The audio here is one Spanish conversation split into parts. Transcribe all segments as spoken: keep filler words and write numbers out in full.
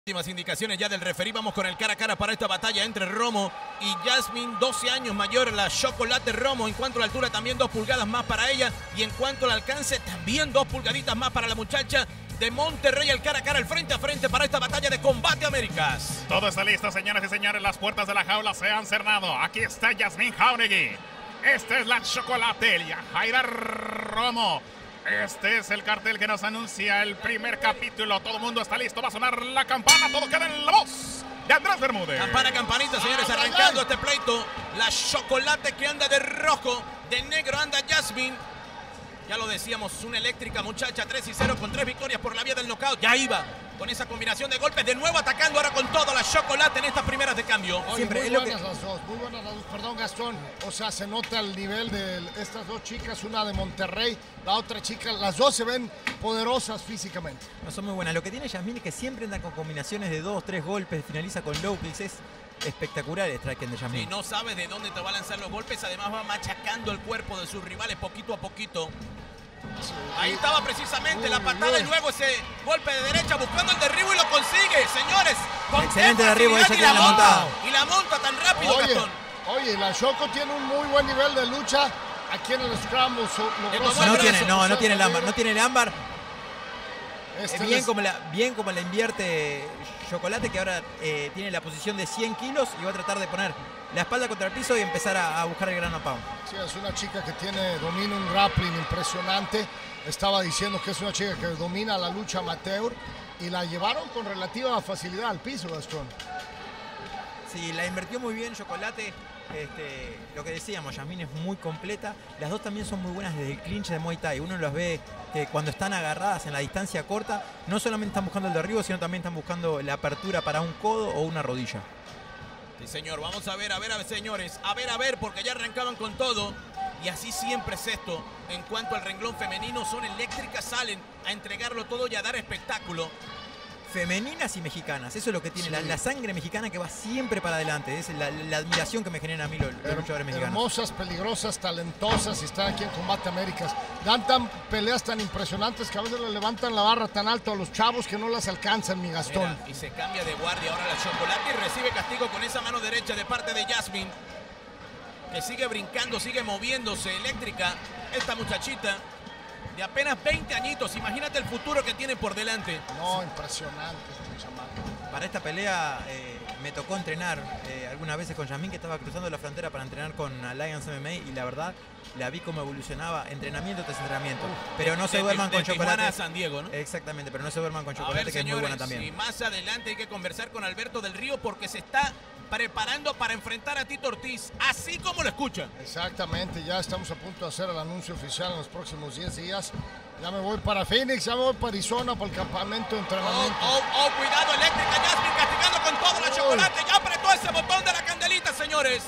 Últimas indicaciones ya del referí. Vamos con el cara a cara para esta batalla entre Romo y Jasmine. doce años mayor la Chocolate Romo. En cuanto a la altura, también dos pulgadas más para ella. Y en cuanto al alcance, también dos pulgaditas más para la muchacha de Monterrey. El cara a cara, el frente a frente para esta batalla de Combate Américas. Todo está listo, señoras y señores. Las puertas de la jaula se han cerrado. Aquí está Jasmine Jauregui. Esta es la Chocolate, Yajaira Romo. Este es el cartel que nos anuncia el primer capítulo. Todo el mundo está listo. Va a sonar la campana. Todo queda en la voz de Andrés Bermúdez. Campana, campanita, señores. Arrancando este pleito. La Chocolate que anda de rojo. De negro anda Jasmine. Ya lo decíamos, una eléctrica muchacha. tres y cero con tres victorias por la vía del knockout. Ya iba con esa combinación de golpes. De nuevo atacando ahora con todo la Chocolate en estas primeras de cambio. Oye, Siempre muy es lo buenas que... las dos, muy buenas las dos. Perdón, Gastón. O sea, se nota el nivel de estas dos chicas. Una de Monterrey, la otra chica. Las dos se ven poderosas físicamente. No son muy buenas. Lo que tiene Jasmine es que siempre anda con combinaciones de dos, tres golpes. Finaliza con low kicks. Es espectacular el striking de Jasmine. Sí, no sabes de dónde te va a lanzar los golpes. Además va machacando el cuerpo de sus rivales poquito a poquito. Sí. Ahí estaba precisamente uy, la patada uy. Y luego ese golpe de derecha buscando el derribo y lo consigue, señores. Excelente derribo, ella tiene la montada. Y la monta tan rápido, oye, Gastón. Oye, la Choco tiene un muy buen nivel de lucha. Aquí en el Scramble no, no tiene, no, no tiene el ámbar, no tiene el ámbar. Este bien, les... como la, bien como la invierte Chocolate, que ahora eh, tiene la posición de cien kilos y va a tratar de poner la espalda contra el piso y empezar a, a buscar el gran pound. Sí, es una chica que tiene, domina un grappling impresionante. Estaba diciendo que es una chica que domina la lucha amateur y la llevaron con relativa facilidad al piso, Gastón. Sí, la invirtió muy bien Chocolate. Este, lo que decíamos, Jasmine es muy completa. Las dos también son muy buenas desde el clinch de Muay Thai. Uno los ve que cuando están agarradas en la distancia corta, no solamente están buscando el derribo, sino también están buscando la apertura para un codo o una rodilla. Sí, señor. Vamos a ver, a ver, a ver, señores. A ver, a ver, porque ya arrancaban con todo. Y así siempre es esto. En cuanto al renglón femenino, son eléctricas, salen a entregarlo todo y a dar espectáculo. Femeninas y mexicanas, eso es lo que tiene, sí. la, la sangre mexicana que va siempre para adelante, es la, la admiración que me generan a mí los, los luchadores mexicanos. Hermosas, peligrosas, talentosas y están aquí en Combate Américas. Dan tan peleas tan impresionantes que a veces le levantan la barra tan alto a los chavos que no las alcanzan, mi Gastón. Mira, y se cambia de guardia ahora la Chocolate y recibe castigo con esa mano derecha de parte de Jasmine, que sigue brincando, sigue moviéndose, eléctrica esta muchachita. De apenas veinte añitos, imagínate el futuro que tiene por delante. No, impresionante este chamaco. Para esta pelea eh, me tocó entrenar eh, algunas veces con Jasmine, que estaba cruzando la frontera para entrenar con Alliance M M A, y la verdad la vi cómo evolucionaba entrenamiento tras entrenamiento. Uh, pero no de, se duerman de, con de Chocolate. A San Diego, ¿no? Exactamente, pero no se duerman con Chocolate, ver, que señores, es muy buena también. Y más adelante hay que conversar con Alberto del Río porque se está preparando para enfrentar a Tito Ortiz, así como lo escuchan. Exactamente, ya estamos a punto de hacer el anuncio oficial en los próximos diez días. Ya me voy para Phoenix, ya me voy para Arizona, para el campamento de entrenamiento. Oh, oh, oh, cuidado, eléctrica, Jasmine castigando con todo la Chocolate. Ya apretó ese botón de la candelita, señores.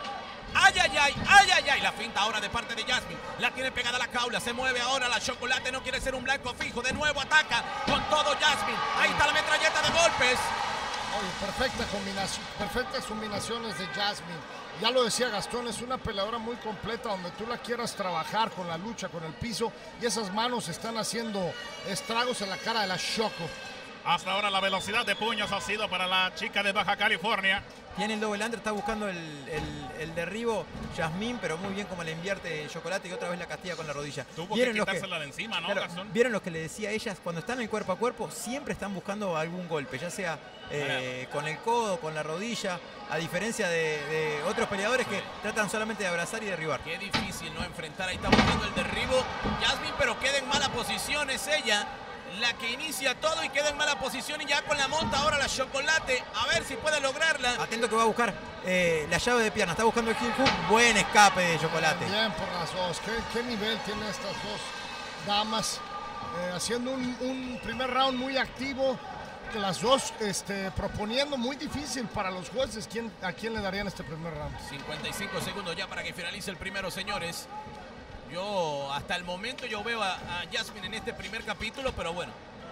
Ay, ay, ay, ay, ay, ay. La finta ahora de parte de Jasmine. La tiene pegada a la jaula. Se mueve ahora la Chocolate. No quiere ser un blanco fijo. De nuevo ataca con todo Jasmine. Ahí está la metralleta de golpes. Oye, perfecta combinación, perfectas combinaciones de Jasmine. Ya lo decía Gastón, es una peleadora muy completa donde tú la quieras trabajar con la lucha, con el piso, y esas manos están haciendo estragos en la cara de la Choco. Hasta ahora la velocidad de puños ha sido para la chica de Baja California. Tiene el double under, está buscando el, el, el derribo Jasmine, pero muy bien como le invierte Chocolate y otra vez la castiga con la rodilla. Tuvo que quitársela de encima, ¿no, claro, Gastón? Vieron lo que le decía a ellas, cuando están en el cuerpo a cuerpo, siempre están buscando algún golpe, ya sea eh, con el codo, con la rodilla, a diferencia de, de otros peleadores que tratan solamente de abrazar y derribar. Qué difícil, ¿no? Enfrentar, ahí está buscando el derribo Jasmine, pero queda en mala posición, es ella la que inicia todo y queda en mala posición, y ya con la monta ahora la Chocolate, a ver si puede lograrla. Atento que va a buscar eh, la llave de pierna, está buscando el heel hook, buen escape de Chocolate. Bien, bien por las dos, ¿Qué, qué nivel tienen estas dos damas? Eh, haciendo un, un primer round muy activo, que las dos este, proponiendo muy difícil para los jueces. ¿Quién, ¿A quién le darían este primer round? cincuenta y cinco segundos ya para que finalice el primero, señores. Yo, hasta el momento, yo veo a, a Jasmine en este primer capítulo, pero bueno,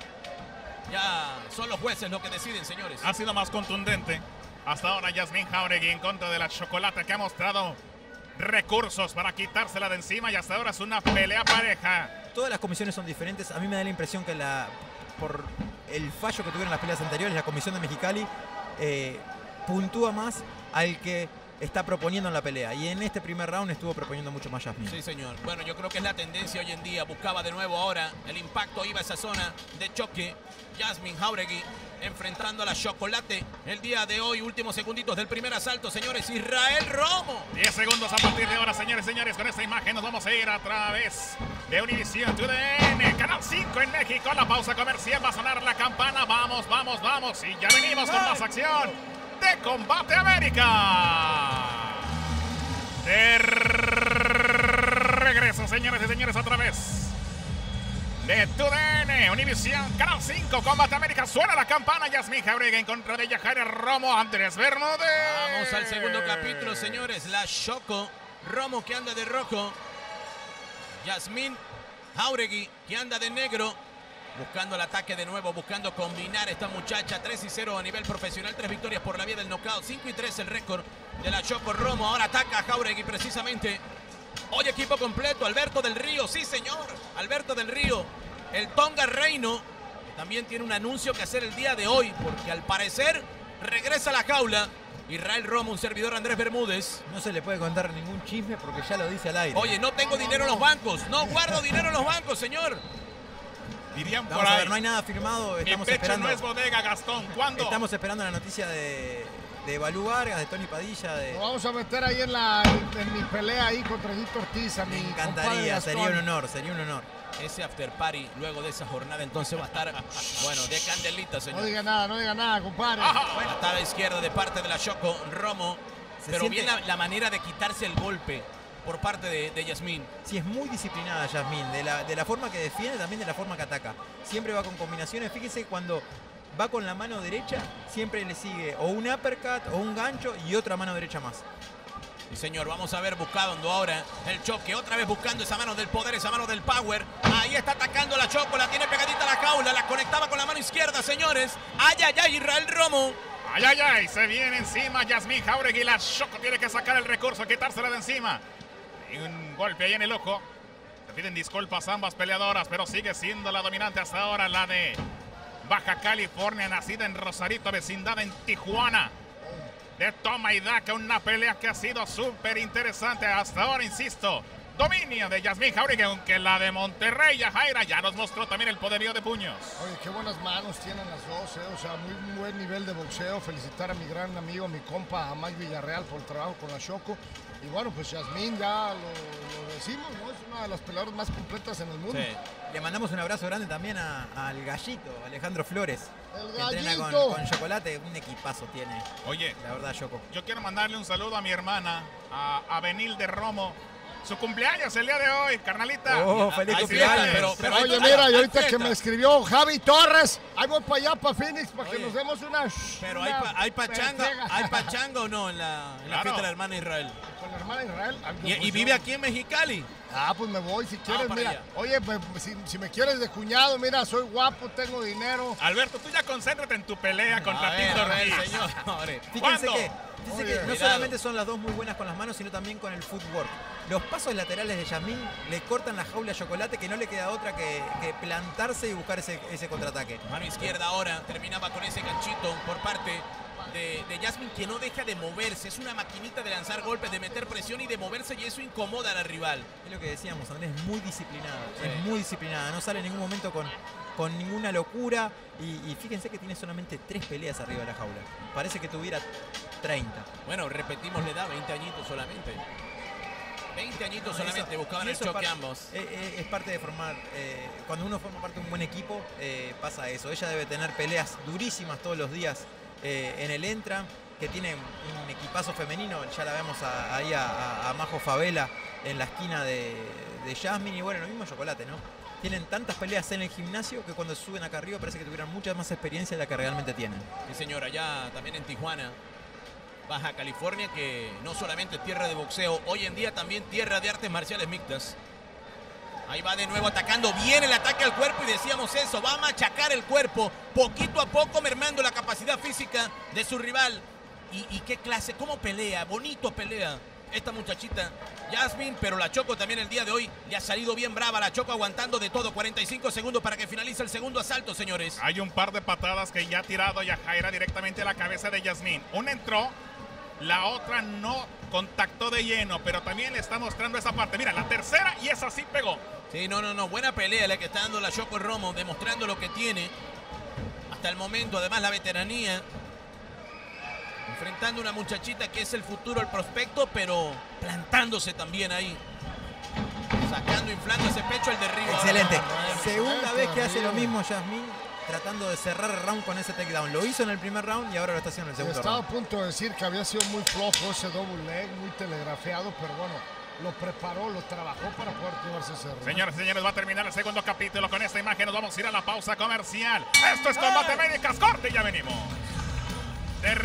ya son los jueces los que deciden, señores. Ha sido más contundente hasta ahora Jasmine Jauregui en contra de la Chocolate, que ha mostrado recursos para quitársela de encima, y hasta ahora es una pelea pareja. Todas las comisiones son diferentes. A mí me da la impresión que la por el fallo que tuvieron las peleas anteriores, la comisión de Mexicali eh, puntúa más al que está proponiendo en la pelea. Y en este primer round estuvo proponiendo mucho más Yasmín. Sí, señor. Bueno, yo creo que es la tendencia hoy en día. Buscaba de nuevo ahora el impacto, iba a esa zona de choque. Yasmín Jauregui enfrentando a la Chocolate el día de hoy. Últimos segunditos del primer asalto, señores. Israel Romo. diez segundos a partir de ahora, señores y señores. Con esta imagen nos vamos a ir a través de Univision T V N, Canal cinco en México. La pausa comercial, va a sonar la campana. Vamos, vamos, vamos. Y ya venimos con más acción de Combate América. De regreso, señores y señores, a través de T V N, Univision, Canal cinco, Combate América. Suena la campana. Yasmín Jauregui en contra de Yajaira Romo, Andrés Bermúdez. Vamos al segundo capítulo, señores. La Choco Romo, que anda de rojo. Yasmín Jauregui, que anda de negro. Buscando el ataque de nuevo, buscando combinar esta muchacha. tres y cero a nivel profesional, tres victorias por la vía del knockout, cinco y tres el récord de la Choco Romo. Ahora ataca a Jauregui precisamente. Hoy equipo completo, Alberto del Río, sí señor, Alberto del Río. El Tonga Reino, que también tiene un anuncio que hacer el día de hoy, porque al parecer regresa a la jaula. Israel Romo, un servidor Andrés Bermúdez. No se le puede contar ningún chisme porque ya lo dice al aire. Oye, no tengo dinero en los bancos, no guardo dinero en los bancos, señor. Dirían por Vamos a ahí. ver, no hay nada firmado. Mi Estamos pecho esperando. no es bodega, Gastón. ¿Cuándo? Estamos esperando la noticia de, de Balú Vargas, de Tony Padilla. De... Lo vamos a meter ahí en, la, en mi pelea ahí contra Edito Ortiz. A Me mi compadre encantaría, Gastón. sería un honor, sería un honor. Ese after party luego de esa jornada entonces va a estar, bueno, de candelita, No señor. diga nada, no diga nada, compadre. Bueno, está a la izquierda de parte de la Choco Romo, Se pero siente- bien la, la manera de quitarse el golpe por parte de, de Yasmín. Sí, es muy disciplinada Yasmín, de la, de la forma que defiende, también de la forma que ataca. Siempre va con combinaciones. Fíjese, cuando va con la mano derecha, siempre le sigue o un uppercut o un gancho y otra mano derecha más. Sí, señor, vamos a ver buscando ahora el choque, otra vez buscando esa mano del poder, esa mano del power. Ahí está atacando la Choco, la tiene pegadita a la jaula, la conectaba con la mano izquierda, señores. Ay, ay, ay, Israel Romo. Ay, ay, ay, se viene encima Yasmín Jauregui. La Choco tiene que sacar el recurso, quitársela de encima. Y un golpe ahí en el ojo. Le piden disculpas ambas peleadoras, pero sigue siendo la dominante hasta ahora, la de Baja California, nacida en Rosarito, vecindad en Tijuana. De toma y daca, una pelea que ha sido súper interesante hasta ahora, insisto. Dominio de Yasmín Jauregui, aunque la de Monterrey, Yajaira, ya nos mostró también el poderío de puños. Oye, qué buenas manos tienen las dos, ¿eh? O sea, muy, muy buen nivel de boxeo. Felicitar a mi gran amigo, mi compa, a Mike Villarreal por el trabajo con la Choco. Y bueno, pues Yasmín ya lo, lo decimos, ¿no? Es una de las peleadoras más completas en el mundo. Sí. Le mandamos un abrazo grande también a- al gallito, Alejandro Flores. El que entrena con, gallito. con Chocolate, un equipazo tiene, Oye, la verdad, Choco. yo quiero mandarle un saludo a mi hermana, a, a Benil de Romo. Su cumpleaños el día de hoy, carnalita. Oh, Ah, feliz hay cumpleaños. fiesta, pero- pero Oye, hay- mira, hay y ahorita que fiesta. me escribió Javi Torres, ahí voy para allá, para Phoenix, para que Oye, nos demos una... Pero una hay, pa- hay pachanga, entrega. hay pachanga o no en la, en la Claro. fiesta de la hermana Israel. Con la hermana Israel. Ah, Y, pues y yo- vive aquí en Mexicali. Ah, pues me voy si quieres, para mira. allá. Oye, pues, si, si me quieres de cuñado, mira, soy guapo, tengo dinero. Alberto, tú ya concéntrate en tu pelea A contra ver, Tito a ver, Ortiz. señores. Fíjense ¿Cuándo? que, fíjense Oye, que no cuidado. solamente son las dos muy buenas con las manos, sino también con el footwork. Los pasos laterales de Yasmín le cortan la jaula a Chocolate, que no le queda otra que, que plantarse y buscar ese, ese contraataque. Mano izquierda ahora, terminaba con ese ganchito por parte de, de Yasmín, que no deja de moverse. Es una maquinita de lanzar golpes, de meter presión y de moverse, y eso incomoda al rival. Es lo que decíamos, Andrés, es muy disciplinada. Sí. Es muy disciplinada, no sale en ningún momento con, con ninguna locura. Y, y fíjense que tiene solamente tres peleas arriba de la jaula. Parece que tuviera treinta. Bueno, repetimos, le da veinte añitos solamente. veinte añitos No, solamente, eso- buscaban y el eso es choque parte- ambos. eh, eh, es parte de formar, eh, cuando uno forma parte de un buen equipo, eh, pasa eso. Ella debe tener peleas durísimas todos los días eh, en el Entra, que tiene un equipazo femenino. Ya la vemos a- ahí a, a- a Majo Favela en la esquina de, de Yasmín. Y bueno, lo mismo Chocolate, ¿no? Tienen tantas peleas en el gimnasio que cuando suben acá arriba parece que tuvieran mucha más experiencia de la que realmente tienen. Sí, señora, ya también en Tijuana, Baja California, que no solamente es tierra de boxeo, hoy en día también tierra de artes marciales mixtas. Ahí va de nuevo atacando bien el ataque al cuerpo, y decíamos eso, va a machacar el cuerpo, poquito a poco mermando la capacidad física de su rival. Y, y qué clase, cómo pelea, bonito pelea esta muchachita Jasmine, pero la Choco también el día de hoy le ha salido bien brava. La Choco aguantando de todo. cuarenta y cinco segundos para que finalice el segundo asalto, señores. Hay un par de patadas que ya ha tirado Yajaira directamente a la cabeza de Jasmine. Una entró, la otra no contactó de lleno, pero también le está mostrando esa parte. Mira, la tercera y esa sí pegó. Sí, no, no, no. Buena pelea la que está dando la Choco Romo, demostrando lo que tiene hasta el momento. Además, la veteranía. Enfrentando a una muchachita que es el futuro, el prospecto, pero plantándose también ahí. Sacando, inflando ese pecho al derribo. Excelente. Bueno, Segunda excelente, vez que hace amigo. lo mismo Jasmine, tratando de cerrar el round con ese takedown. Lo hizo en el primer round y ahora lo está haciendo en el segundo Estaba a round. punto de decir que había sido muy flojo ese double leg, muy telegrafiado, pero bueno, lo preparó, lo trabajó para poder llevarse ese round. Señores y señores, va a terminar el segundo capítulo. Con esta imagen nos vamos a ir a la pausa comercial. Esto es Combate Médicas. Corte y ya venimos. De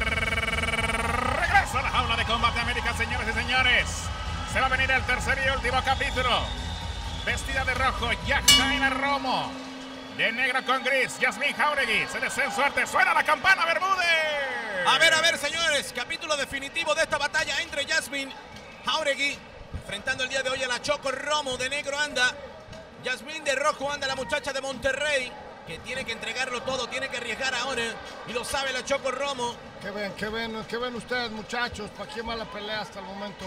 regreso a la jaula de Combate América, señores y señores. Se va a venir el tercer y último capítulo. Vestida de rojo, Yajaira Romo. De negro con gris, Jasmine Jauregui. Se desea suerte. Suena la campana, Bermúdez. A ver, a ver, señores. Capítulo definitivo de esta batalla entre Jasmine Jauregui, enfrentando el día de hoy a la Choco Romo. De negro anda Jasmine, de rojo anda la muchacha de Monterrey, que tiene que entregarlo todo, tiene que arriesgar ahora, y lo sabe la Choco Romo. ¿Qué ven, qué ven, qué ven ustedes, muchachos? ¿Para quién va la pelea hasta el momento?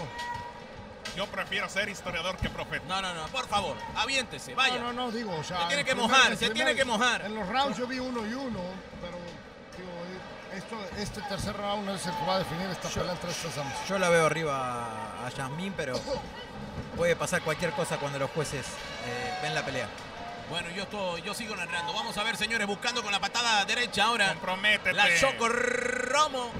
Yo prefiero ser historiador que profeta. No, no, no, por favor, aviéntese, vaya. No, no, no, digo, o sea... Se tiene en que primer- mojar, en se primer- tiene que mojar. En los rounds yo vi uno y uno, pero digo, esto, este tercer round es el que va a definir esta pelea entre estas damas. Yo la veo arriba a Jasmine, pero puede pasar cualquier cosa cuando los jueces eh, ven la pelea. Bueno, yo, estoy, yo sigo narrando. Vamos a ver, señores, buscando con la patada derecha ahora. Comprométete. La Choco Romo.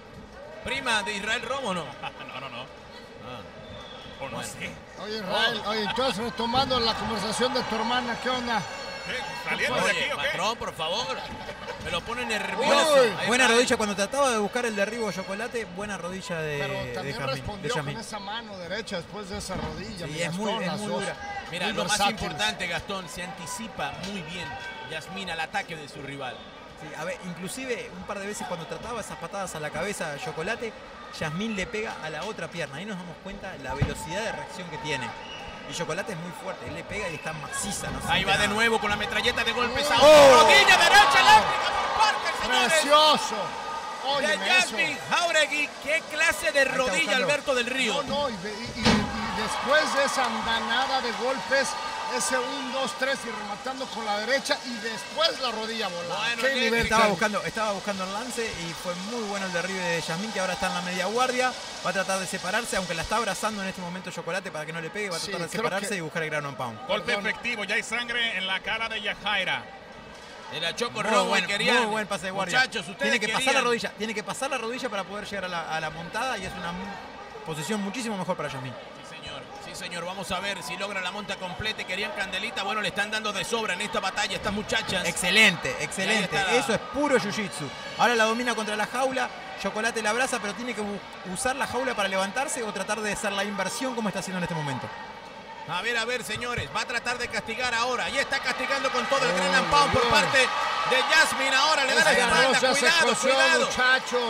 Prima de Israel Romo, ¿no? No, no, no. Ah, O no Bueno. sé. Oye, Israel, oye, entonces retomando la conversación de tu hermana, ¿qué onda? ¿Qué? ¿Saliendo de aquí Oye, o qué? patrón, por favor. Me lo pone nervioso. Uy, Ahí Buena está. rodilla cuando trataba de buscar el derribo Chocolate. Buena rodilla de, Pero de también Jasmine. respondió de con Jasmine. esa mano derecha después de esa rodilla. Sí, mi es muy- Gastón, es las muy dos. dura. Mira, Muy lo más versátiles. importante, Gastón, se anticipa muy bien Jasmine al ataque de su rival. Sí, a ver, inclusive un par de veces cuando trataba esas patadas a la cabeza de Chocolate, Jasmine le pega a la otra pierna. Ahí nos damos cuenta la velocidad de reacción que tiene. Y Chocolate es muy fuerte, él le pega y está maciza. No Ahí siente va de nada. nuevo con la metralleta de golpes. Oh. Ahora, rodilla derecha eléctrica por parte, señores. ¡Precioso! De Óyeme eso. Jasmine Jauregui. ¿Qué clase de está rodilla, buscando. Alberto del Río? No, no, y, y- y- y después de esa andanada de golpes, ese un, dos, tres y rematando con la derecha y después la rodilla volada. Bueno, ¡Qué Nick, nivel! Estaba técnico! buscando, estaba buscando el lance y fue muy bueno el derribe de Jasmine, que ahora está en la media guardia. Va a tratar de separarse, aunque la está abrazando en este momento Chocolate para que no le pegue. Va a Sí, tratar de creo separarse que- y buscar el ground and pound. Golpe Perdón. efectivo, ya hay sangre en la cara de Yajaira. De la Choco Muy Romo, buen, querían. muy buen pase de guardia. Muchachos, ustedes tiene que pasar la querían. rodilla, tiene que pasar la rodilla para poder llegar a la, a la montada y es una mu- posición muchísimo mejor para Jasmine. Sí, señor. Sí, señor. Vamos a ver si logra la monta completa. Querían candelita. Bueno, le están dando de sobra en esta batalla estas muchachas. Excelente, Y ahí excelente. está la- Eso es puro jiu-jitsu. Ahora la domina contra la jaula. Chocolate la abraza, pero tiene que bu- usar la jaula para levantarse o tratar de hacer la inversión como está haciendo en este momento. A ver, a ver, señores. Va a tratar de castigar ahora. Y está castigando con todo el Oh, gran ampao por Dios. parte de Jasmine. Ahora le da la Esa espalda. rosa se Cuidado, coció, cuidado. muchachos.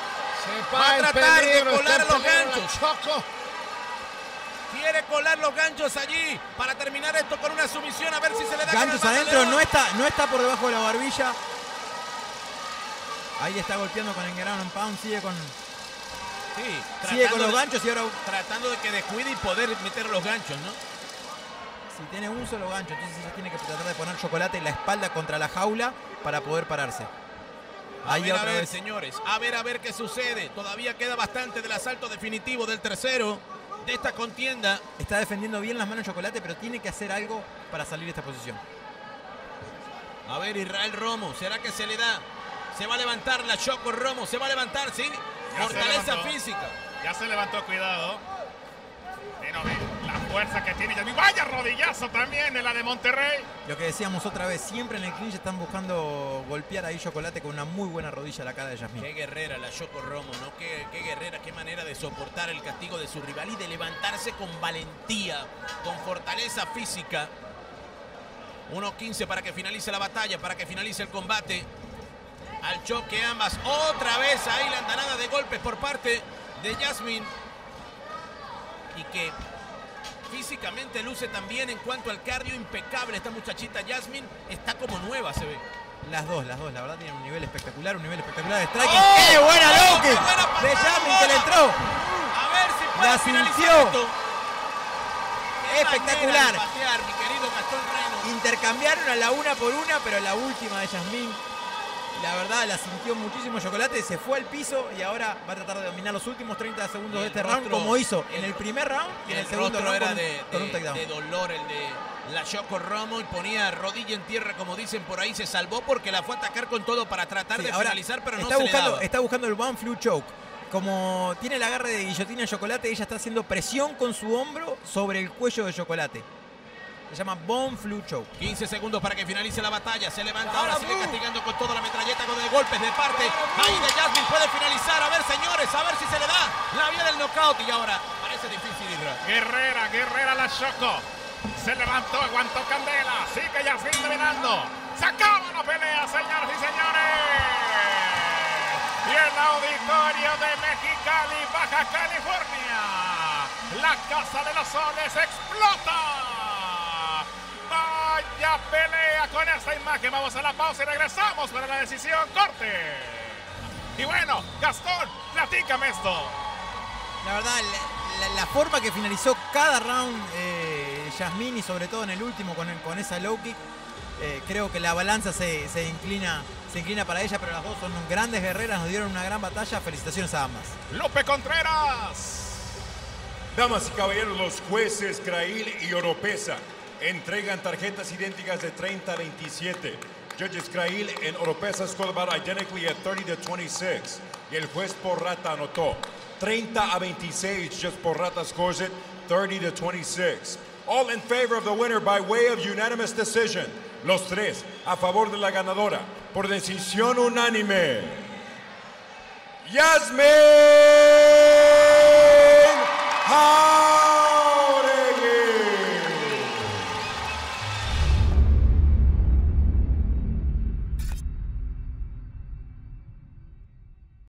Se Va a en tratar de peligro, colar está en los peligro la ganchos. Choco. Quiere colar los ganchos allí para terminar esto con una sumisión. A ver si se le da con Ganchos el adentro, bandolero. no está, no está por debajo de la barbilla. Ahí está golpeando con el ground and pound, sigue con, Sí, sigue con tratando los de- ganchos y ahora Tratando de que descuide y poder meter los ganchos, ¿no? si tiene un solo gancho, entonces ella tiene que tratar de poner Chocolate en la espalda contra la jaula para poder pararse. A Ahí ver, a otra ver, vez. señores. A ver, a ver qué sucede. Todavía queda bastante del asalto definitivo del tercero de esta contienda. Está defendiendo bien las manos Chocolate, pero tiene que hacer algo para salir de esta posición. A ver, Israel Romo. ¿Será que se le da? Se va a levantar la Choco Romo. Se va a levantar, ¿sí? Ya se Fortaleza levantó. física. Ya se levantó, cuidado. Pero ve la fuerza que tiene Jasmine. Vaya rodillazo también en la de Monterrey. Lo que decíamos otra vez, siempre en el clinch están buscando golpear ahí Chocolate con una muy buena rodilla a la cara de Jasmine. Qué guerrera la Choco Romo, ¿no? Qué, qué guerrera, qué manera de soportar el castigo de su rival y de levantarse con valentía, con fortaleza física. uno quince para que finalice la batalla, para que finalice el combate. Al choque ambas. Otra vez ahí la andanada de golpes por parte de Jasmine. y que físicamente luce también en cuanto al cardio impecable. Esta muchachita Jasmine está como nueva, se ve. Las dos, las dos, la verdad tienen un nivel espectacular, un nivel espectacular de striking. ¡Oh! ¡Qué buena ¡Oh, low qué kick! buena patada! De Jasmine que le entró. A ver si puede La finalizar sintió. esto. Qué Espectacular. manera de patear, mi querido Gastón Reno. Intercambiaron a la una por una, pero la última de Jasmine, la verdad, la sintió muchísimo Chocolate, se fue al piso y ahora va a tratar de dominar los últimos treinta segundos Y de el este round, rostro- como hizo en el- el primer round y en el, El segundo rostro round era con, de, con un de- takedown. de dolor, el de la Choco Romo, y ponía rodilla en tierra, como dicen por ahí. Se salvó porque la fue a atacar con todo para tratar Sí, de ahora finalizar, pero no está se buscando, le daba. está buscando el one flu choke. Como tiene el agarre de guillotina de Chocolate, ella está haciendo presión con su hombro sobre el cuello de Chocolate. Se llama Bone Flu Choke. quince segundos para que finalice la batalla. Se levanta ahora, sigue castigando con toda la metralleta, con el golpes de parte. Ahí de Jasmine puede finalizar. A ver, señores, a ver si se le da la vía del knockout. Y ahora parece difícil, Isra. Guerrera, Guerrera la Choco. Se levantó, aguantó Candela. Sigue Jasmine dominando. Se acaba la pelea, señoras y señores. Y el auditorio de Mexicali, Baja California, la Casa de los Soles explota. Vaya pelea con esta imagen. Vamos a la pausa y regresamos para la decisión. Corte. Y bueno, Gastón, platícame esto. La verdad, la, la- la forma que finalizó cada round eh, Jasmine y sobre todo en el último con, el- con esa low kick, eh, creo que la balanza se, se inclina se inclina para ella, pero las dos son grandes guerreras, nos dieron una gran batalla. Felicitaciones a ambas. Lupe Contreras. Damas y caballeros, los jueces Grail y Oropesa entregan tarjetas idénticas de treinta a veintisiete. Judges Grail and Oropesa scored about identically at thirty to twenty-six. Y el juez Porrata anotó treinta a veintiséis. Just Porrata scores it thirty to twenty-six. All in favor of the winner by way of unanimous decision. Los tres a favor de la ganadora por decisión unánime. Jasmine